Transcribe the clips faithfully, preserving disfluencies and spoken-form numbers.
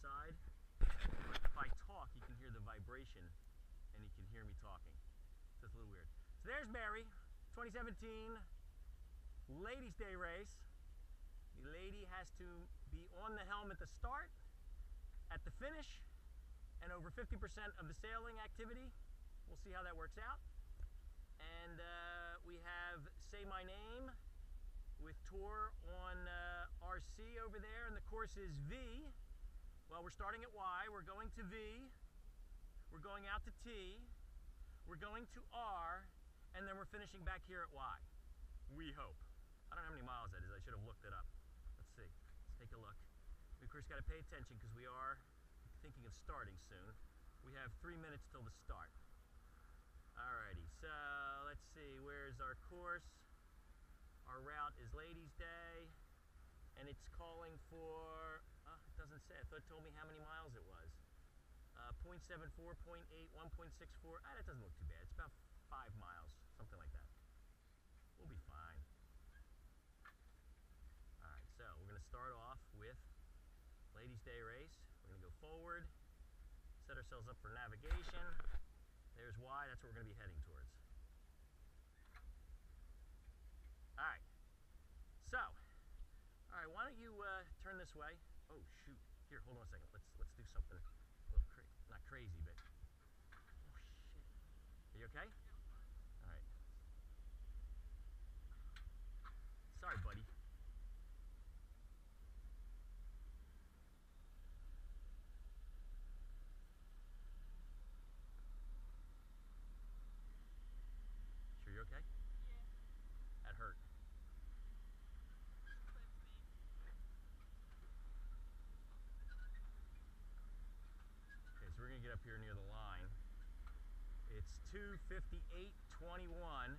side. But if I talk, you can hear the vibration and you can hear me talking. So it's a little weird. So there's Mary, twenty seventeen Ladies' Day race. The lady has to be on the helm at the start, at the finish, and over fifty percent of the sailing activity. We'll see how that works out. And uh, we have Say My Name with Tour on uh, R C over there, and the course is V. Well, we're starting at Y, we're going to V, we're going out to T, we're going to R, and then we're finishing back here at Y. We hope. I don't know how many miles that is, I should have looked it up. Let's see, let's take a look. We of course got to pay attention because we are thinking of starting soon. We have three minutes till the start. Alrighty, so let's see, where's our course? Our route is Ladies' Day, and it's calling for, oh, it doesn't say, I thought it told me how many miles it was. Uh, zero point seven four, zero point eight, one point six four, ah, that doesn't look too bad. It's about five miles, something like that. We'll be fine. Alright, so we're going to start off with Ladies' Day race. We're going to go forward, set ourselves up for navigation. There's Y, that's what we're going to be heading towards. Alright, so, alright, why don't you uh, turn this way? Oh, shoot. Here, hold on a second. Let's, let's do something a little crazy. Not crazy, but, oh, shit. Are you okay? Alright. Sorry, buddy. Sure you're okay? Yeah. That hurt. Okay, so we're gonna get up here near the line. It's two fifty-eight twenty-one.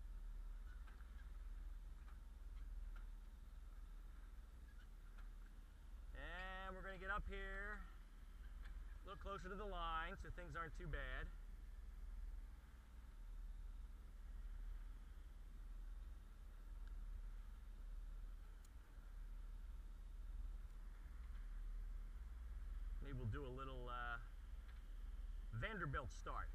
And we're gonna get up here, a little closer to the line so things aren't too bad. Maybe we'll do a little uh, Vanderbilt start.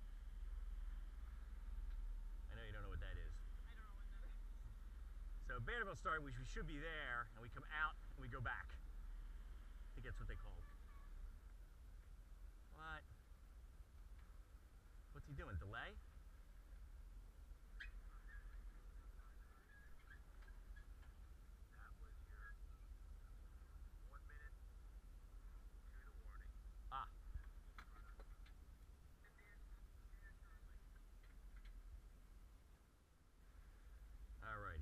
I know you don't know what that is. I don't know what that is. So Vanderbilt start, we should be there, and we come out and we go back. I think that's what they call it. What? What's he doing? Delay? That was your one minute to the warning. Ah. Alrighty.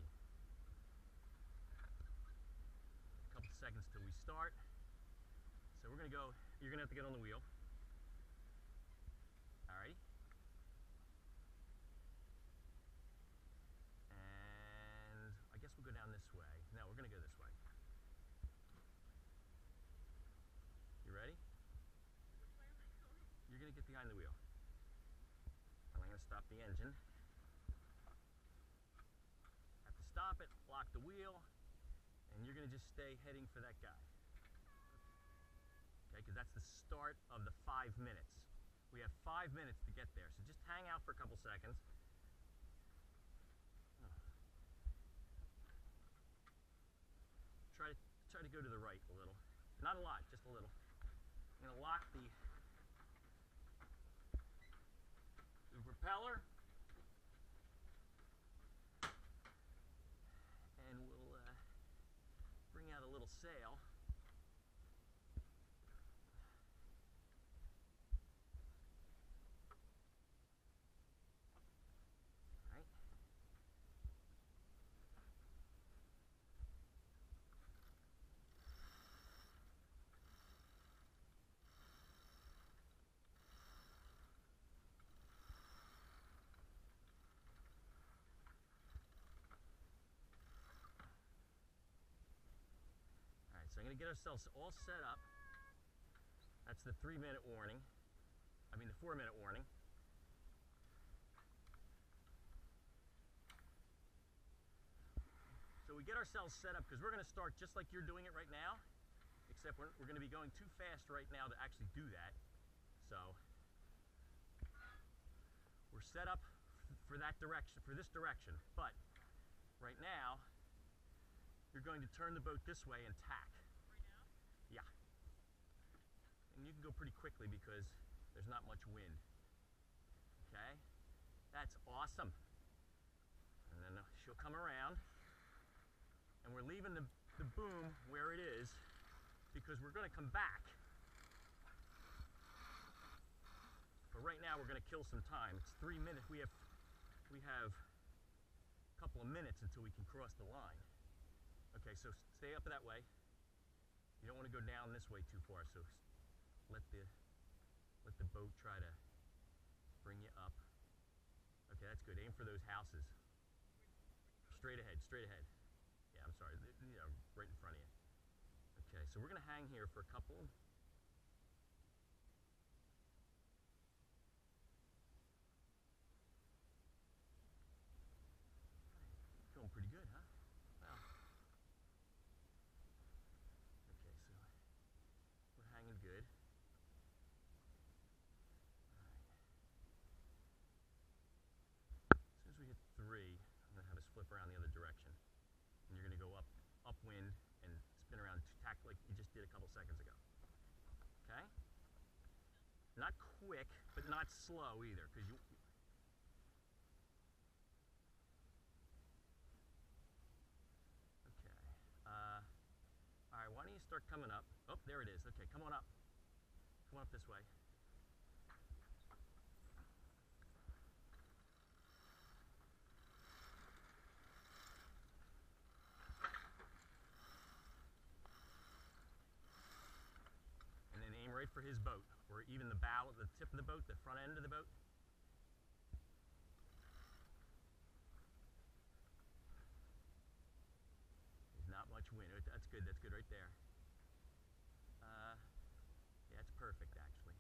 A couple seconds till we start. So we're gonna go, you're gonna have to get on the wheel. Alrighty. And I guess we'll go down this way. No, we're gonna go this way. You ready? Which way am I going? You're gonna get behind the wheel. And I'm gonna stop the engine. Have to stop it, lock the wheel, and you're gonna just stay heading for that guy. Okay, because that's the start of the five minutes. We have five minutes to get there, so just hang out for a couple seconds. Try to try to go to the right a little. Not a lot, just a little. I'm gonna lock the, the propeller, and we'll uh, bring out a little sail. Right. Alright, so I'm going to get ourselves all set up. That's the three minute warning. I mean the four minute warning. So we get ourselves set up because we're going to start just like you're doing it right now, except we're, we're going to be going too fast right now to actually do that. So we're set up for that direction, for this direction. But right now, you're going to turn the boat this way and tack. Right now? Yeah. And you can go pretty quickly because there's not much wind. Okay? That's awesome. And then she'll come around. And we're leaving the, the boom where it is because we're going to come back. But right now we're going to kill some time. It's three minutes. We have, we have a couple of minutes until we can cross the line. Okay, so stay up that way. You don't want to go down this way too far, so let the, let the boat try to bring you up. Okay, that's good. Aim for those houses. Straight ahead, straight ahead. Yeah, I'm sorry, you know, right in front of you. Okay, so we're going to hang here for a couple. Going pretty good, huh? Well. Okay, so we're hanging good. As soon as we hit three, I'm going to have us flip around the other direction. And you're going to go up, upwind, and spin around, tack like you just did a couple seconds ago. Okay? Not quick, but not slow either, because you. Okay. Uh, all right. Why don't you start coming up? Oh, there it is. Okay, come on up. Come on up this way. For his boat, or even the bow, the tip of the boat, the front end of the boat. There's not much wind. That's good. That's good right there. Uh, yeah, it's perfect actually.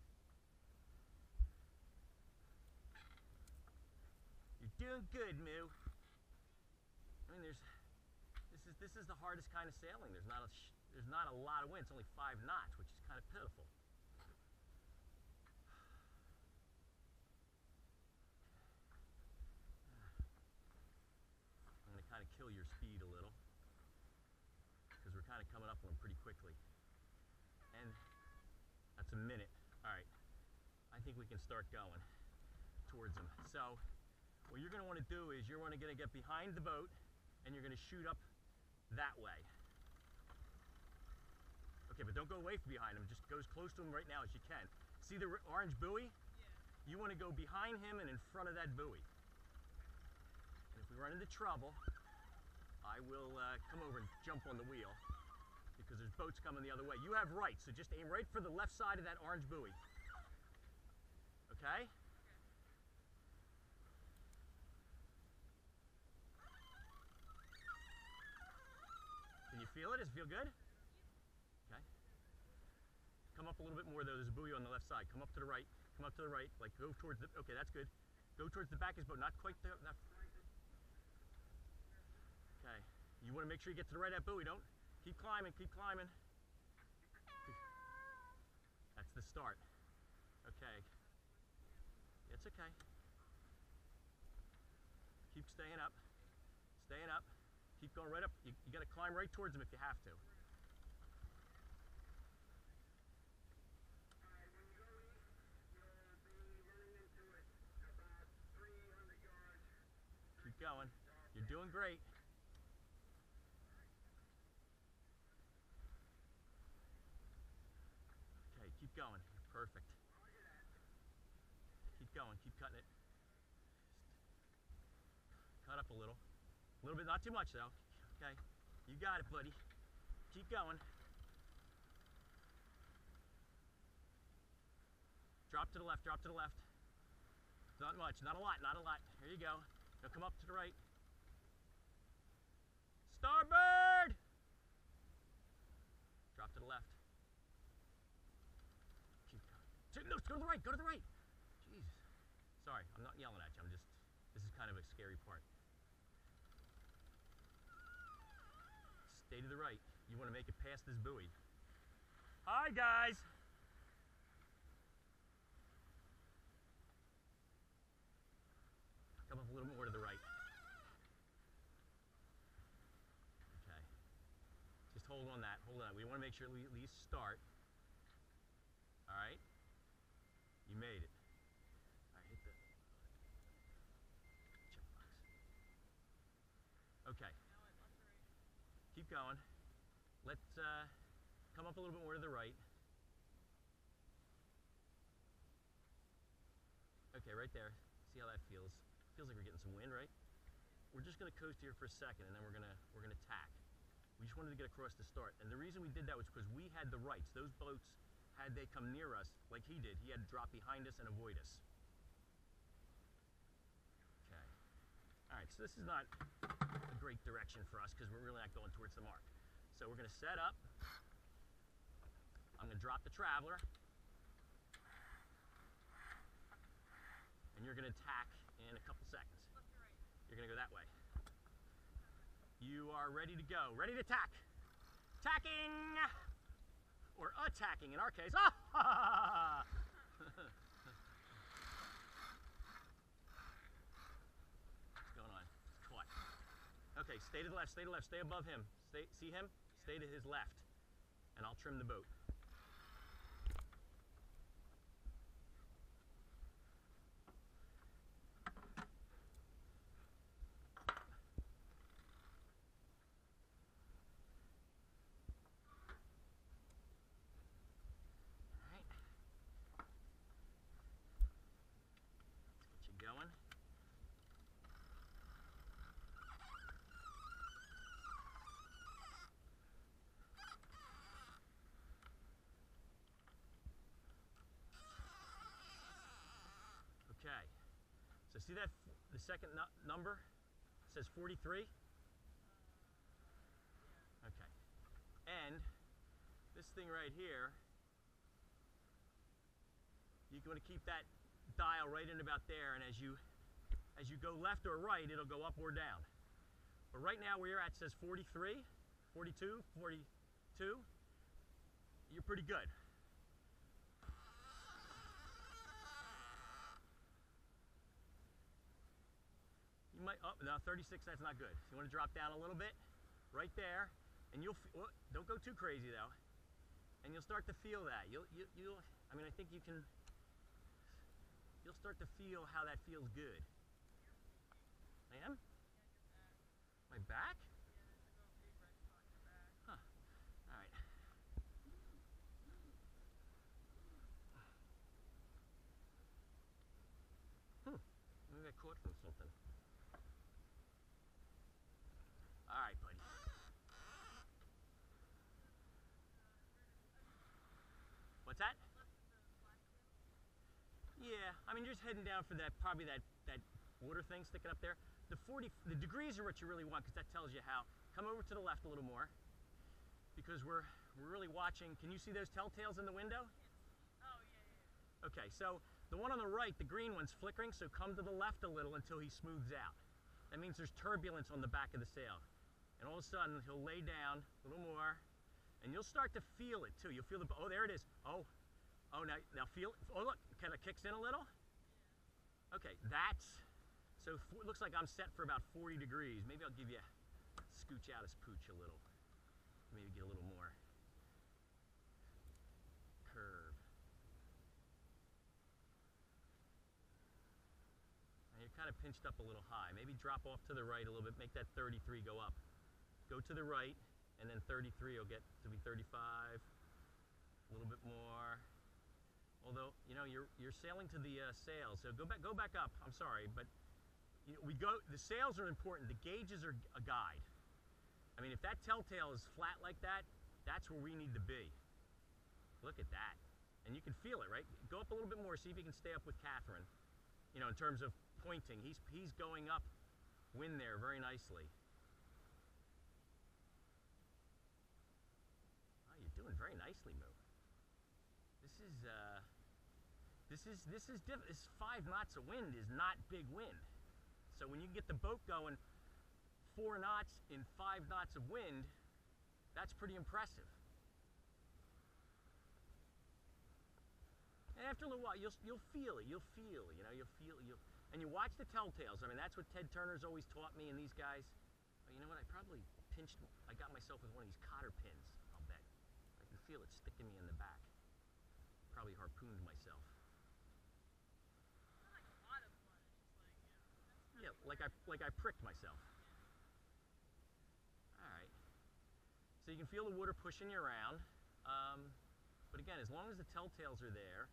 You're doing good, Moo. I mean, there's this is this is the hardest kind of sailing. There's not a sh there's not a lot of wind. It's only five knots, which is kind of pitiful. Kind of kill your speed a little because we're kind of coming up on them pretty quickly, and that's a minute. All right, I think we can start going towards them. So what you're going to want to do is you're going to get behind the boat and you're going to shoot up that way. Okay, but don't go away from behind him, just go as close to him right now as you can. See the orange buoy? Yeah. You want to go behind him and in front of that buoy. And if we run into trouble, I will uh, come over and jump on the wheel because there's boats coming the other way. You have right, so just aim right for the left side of that orange buoy. Okay? Can you feel it? Does it feel good? Okay. Come up a little bit more though. There's a buoy on the left side. Come up to the right. Come up to the right. Like go towards the. Okay, that's good. Go towards the back of his boat. Not quite the. Not, Okay, you want to make sure you get to the right of that buoy, don't? Keep climbing, keep climbing. That's the start. Okay. It's okay. Keep staying up, staying up. Keep going right up. You, you got to climb right towards them if you have to. Keep going. You're doing great. Keep going. Perfect. Keep going. Keep cutting it. Cut up a little. A little bit, not too much though. Okay. You got it, buddy. Keep going. Drop to the left. Drop to the left. Not much. Not a lot. Not a lot. Here you go. Now come up to the right. Starboard! Drop to the left. No, go to the right, go to the right. Jesus. Sorry, I'm not yelling at you. I'm just, this is kind of a scary part. Stay to the right. You want to make it past this buoy. Hi, guys. Come up a little more to the right. Okay. Just hold on that. Hold on. We want to make sure we at least start. All right. You made it. All right, hit the checkbox. Okay. Now I left or right. Keep going. Let's uh, come up a little bit more to the right. Okay, right there. See how that feels? Feels like we're getting some wind, right? We're just gonna coast here for a second, and then we're gonna we're gonna tack. We just wanted to get across the start, and the reason we did that was because we had the rights. Those boats, had they come near us like he did, he had to drop behind us and avoid us. Okay. All right. So this is not a great direction for us because we're really not going towards the mark. So we're gonna set up. I'm gonna drop the Traveler. And you're going to tack in a couple seconds. Left or right. You're going to go that way. You are ready to go. Ready to tack. Tacking! Or attacking in our case. Ah! What's going on? It's caught. Okay, stay to the left, stay to the left, stay above him. Stay, see him? Stay to his left. And I'll trim the boat. Going. Okay. So see that the second nu number says forty-three? Okay. And this thing right here, you want to keep that dial right in about there, and as you as you go left or right, it'll go up or down. But right now where you're at says forty-three, forty-two, forty-two. You're pretty good. You might, oh, no, thirty-six, that's not good. You want to drop down a little bit, right there, and you'll, well, don't go too crazy though, and you'll start to feel that. You'll, you, you'll, I mean, I think you can, you'll start to feel how that feels good. I am? My back? Huh. All right. Hmm. Maybe I caught from something. All right, buddy. What's that? Yeah, I mean, you're just heading down for that, probably that, that water thing sticking up there. The forty, the degrees are what you really want because that tells you how. Come over to the left a little more because we're, we're really watching. Can you see those telltales in the window? Oh, yeah, yeah. Okay, so the one on the right, the green one's flickering, so come to the left a little until he smooths out. That means there's turbulence on the back of the sail. And all of a sudden, he'll lay down a little more, and you'll start to feel it too. You'll feel the, oh, there it is. Oh, oh, now, now feel, oh, look, kind of kicks in a little. Okay, that's, so it looks like I'm set for about forty degrees. Maybe I'll give you, scooch out his pooch a little. Maybe get a little more curve. Now you're kind of pinched up a little high. Maybe drop off to the right a little bit, make that thirty-three go up. Go to the right, and then thirty-three will get to be thirty-five, a little bit more. Although, you know, you're, you're sailing to the uh, sails, so go back, go back up. I'm sorry, but you know, we go, the sails are important. The gauges are a guide. I mean, if that telltale is flat like that, that's where we need to be. Look at that. And you can feel it, right? Go up a little bit more, see if you can stay up with Catherine. You know, in terms of pointing, he's, he's going up wind there very nicely. Oh, you're doing very nicely, Moo. This is, uh, this is, this is, diff this five knots of wind is not big wind. So when you get the boat going four knots in five knots of wind, that's pretty impressive. And after a little while, you'll you'll feel it. You'll feel it. You know, you'll feel you. And you watch the telltales. I mean, that's what Ted Turner's always taught me. And these guys, oh, you know what? I probably pinched. I got myself with one of these cotter pins. I'll bet. I can feel it sticking me in the back. Probably harpooned myself. Not like a lot of blood. It's just like, you know, that's Yeah, like I like I pricked myself. All right. So you can feel the water pushing you around. Um, but again, as long as the telltales are there.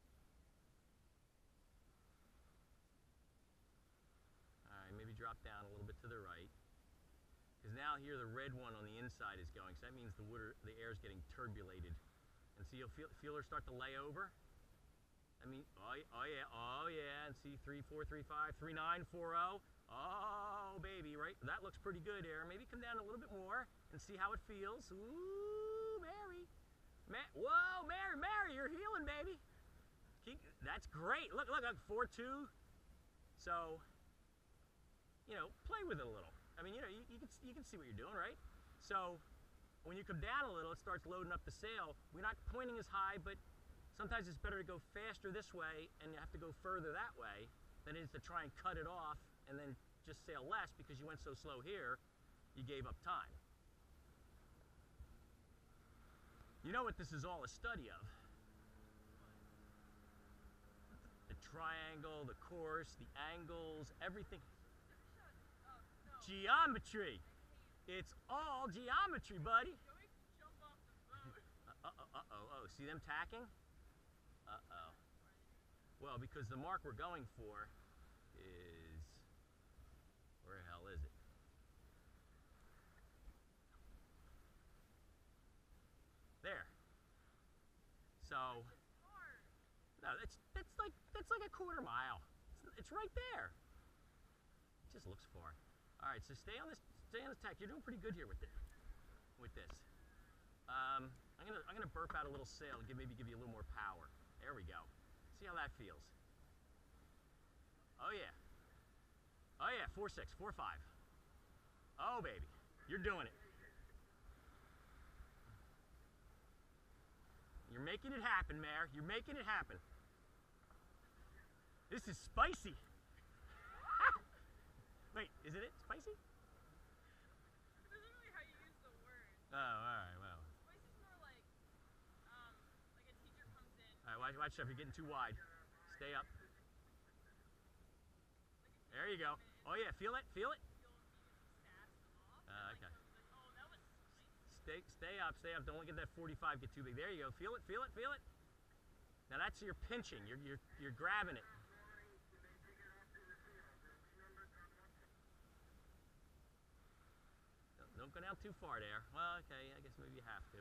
All right, maybe drop down a little bit to the right. Because now here the red one on the inside is going. So that means the water, the air is getting turbulated. And so you'll feel, feel her start to lay over. I mean, oh, oh yeah, oh yeah, and see three, four, three, five, three, nine, four, oh. Oh, baby, right? That looks pretty good there. Maybe come down a little bit more and see how it feels. Ooh, Mary. Ma Whoa, Mary, Mary, you're healing, baby. Keep, that's great. Look, look, look, four, two. So, you know, play with it a little. I mean, you know, you, you, can, you can see what you're doing, right? So, when you come down a little, it starts loading up the sail. We're not pointing as high, but sometimes it's better to go faster this way and you have to go further that way than it is to try and cut it off and then just sail less because you went so slow here, you gave up time. You know what this is all a study of? The triangle, the course, the angles, everything. oh, no. Geometry. It's all geometry, buddy. Can we jump off the boat? Uh-oh, uh-oh, oh, see them tacking? Uh-oh. Well, because the mark we're going for is, where the hell is it? There. So, no, that's that's like that's like a quarter mile. It's, it's right there. It just looks far. All right, so stay on this, stay on this tack. You're doing pretty good here with this. With this. Um, I'm gonna I'm gonna burp out a little sail and give, maybe give you a little more power. There we go. See how that feels. Oh yeah. Oh yeah. Four six, four five. Oh baby, you're doing it. You're making it happen, Mare. You're making it happen. This is spicy. Wait, isn't it spicy? This isn't really how you use the word. Oh, all right, well. Spicy's more like, um, like a teacher comes in. All right, watch, watch yourself. You're getting too wide. Stay up. There you go. Oh yeah, feel it, feel it. Uh, okay. Oh, that was spicy. Stay, stay up, stay up. Don't look at that forty-five get too big. There you go. Feel it, feel it, feel it. Now that's your pinching. You're you're you're grabbing it. Don't, don't go down too far there. Well, okay. I guess maybe you have to.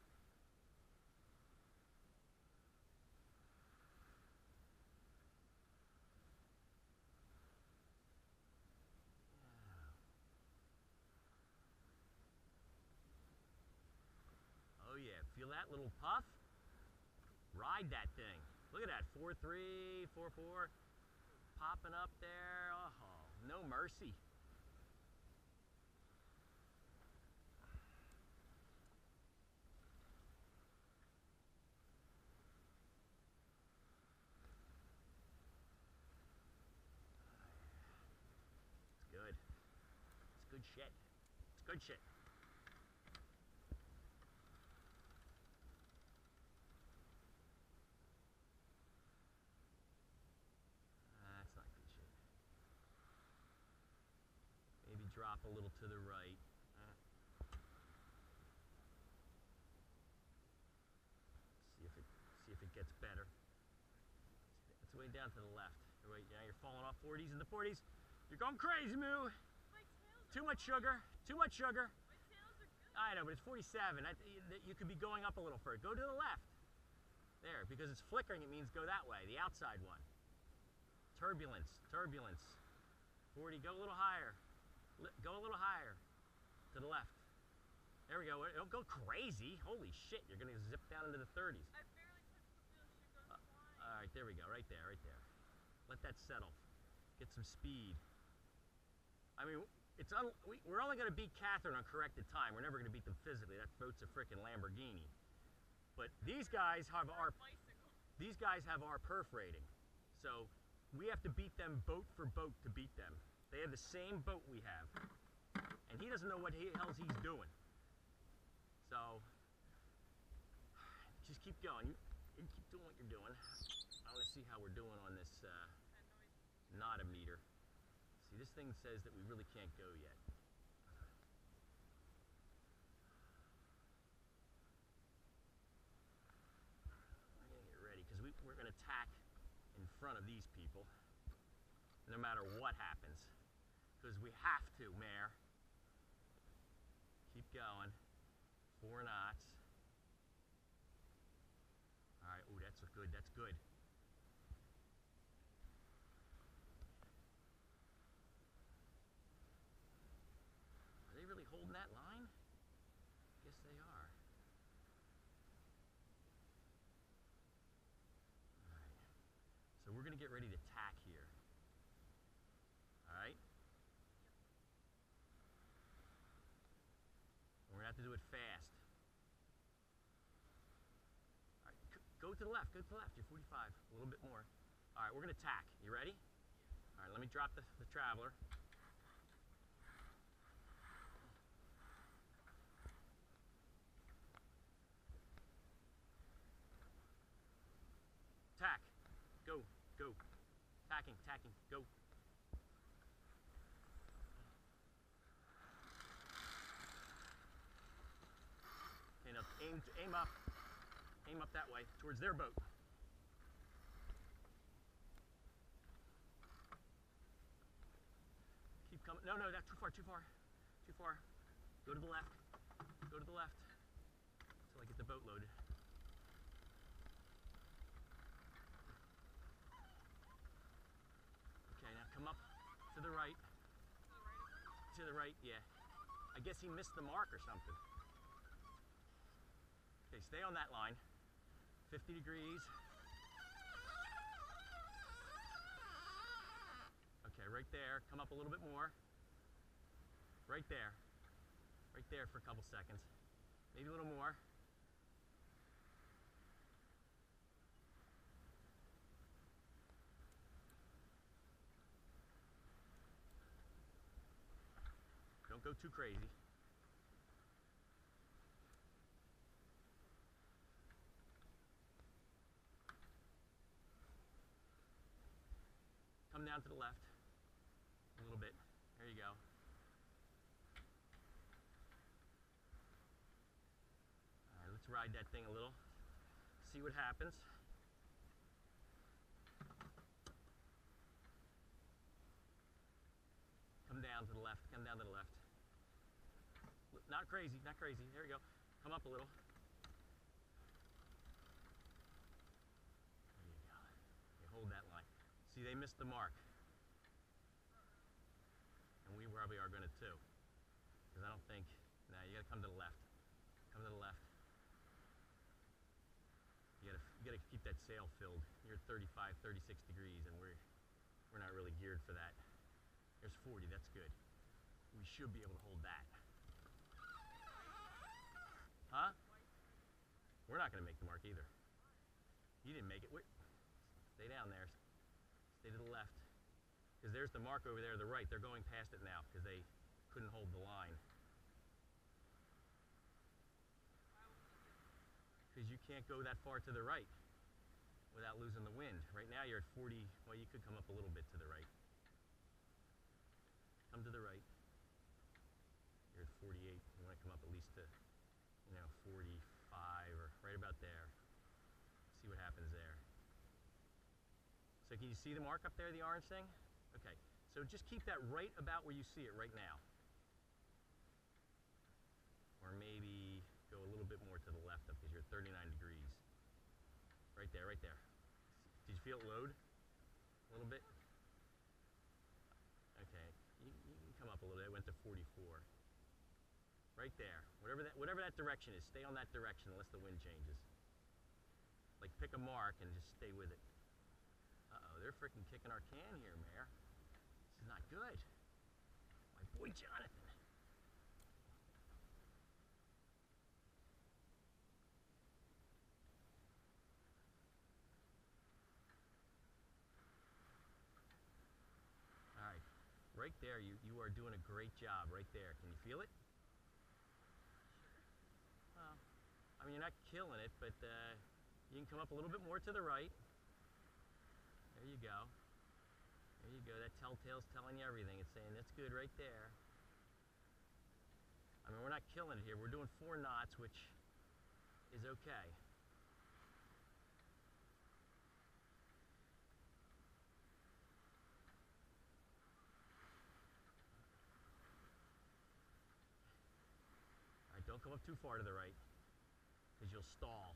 Oh yeah, feel that little puff? Ride that thing. Look at that, four three, four four, popping up there. Oh, no mercy. It's good. It's good shit. It's good shit. Drop a little to the right. Uh, see if it see if it gets better. It's way down to the left. Right now you're falling off forties and the forties. You're going crazy, Moo. Too much sugar. Too much sugar. My tails are good. I know, but it's forty-seven. I, you could be going up a little further. Go to the left. There, because it's flickering. It means go that way. The outside one. Turbulence. Turbulence. forty. Go a little higher. Go a little higher to the left. There we go. Don't go crazy. Holy shit, you're going to zip down into the thirties. I barely touched the wheel. Shit goes Uh, flying. all right, there we go. Right there, right there. Let that settle. Get some speed. I mean, it's un we, we're only going to beat Catherine on corrected time. We're never going to beat them physically. That boat's a freaking Lamborghini. But these guys have our... Bicycle. These guys have our perf rating. So we have to beat them boat for boat to beat them. They have the same boat we have. And he doesn't know what the hell he's doing. So just keep going. You keep doing what you're doing. I want to see how we're doing on this uh, not a meter. See, this thing says that we really can't go yet. We're gonna get ready because we, we're gonna tack in front of these people, no matter what happens. Because we have to, Mare. Keep going. Four knots. All right. Oh, that's good. That's good. Are they really holding that line? Guess they are. All right. So we're gonna get ready to tack here. All right. We're gonna have to do it fast. All right, go to the left, go to the left. You're forty-five, a little bit more. All right, we're gonna tack. You ready? All right, let me drop the, the traveler. Tack. Go, go. Tacking, tacking, go. Okay, now aim, aim up. Aim up that way, towards their boat. Keep coming. No, no, that's too far, too far. Too far. Go to the left. Go to the left. Until I get the boat loaded. Okay, now come up to the right. To the right, yeah. I guess he missed the mark or something. Okay, stay on that line. fifty degrees. Okay, right there. Come up a little bit more. Right there. Right there for a couple seconds. Maybe a little more. Don't go too crazy. Come down to the left a little bit. There you go. All right, let's ride that thing a little. See what happens. Come down to the left. Come down to the left. Not crazy, not crazy. There you go. Come up a little. There you go. You hold that line. See, they missed the mark. And we probably are going to too. Because I don't think, nah, you got to come to the left. Come to the left. You got to you got to keep that sail filled. You're thirty-five, thirty-six degrees and we're we're not really geared for that. There's forty, that's good. We should be able to hold that. Huh? We're not going to make the mark either. You didn't make it. We're, stay down there. Stay to the left. Because there's the mark over there to the right. They're going past it now because they couldn't hold the line. Because you can't go that far to the right without losing the wind. Right now you're at forty. Well, you could come up a little bit to the right. Come to the right. You're at forty-eight. You want to come up at least to, you know, forty-five or right about there. See what happens there. So can you see the mark up there, the orange thing? Okay, so just keep that right about where you see it right now. Or maybe go a little bit more to the left up because you're thirty-nine degrees. Right there, right there. Did you feel it load? A little bit? Okay, you, you can come up a little bit. It went to forty-four. Right there. Whatever that, whatever that direction is, stay on that direction unless the wind changes. Like pick a mark and just stay with it. Uh-oh, they're freaking kicking our can here, Mare. This is not good. My boy Jonathan. right there. You, you are doing a great job right there. Can you feel it? Well, I mean, you're not killing it, but uh, you can come up a little bit more to the right. There you go. There you go. That telltale's telling you everything. It's saying that's good right there. I mean, we're not killing it here. We're doing four knots, which is okay. All right, don't come up too far to the right, because you'll stall.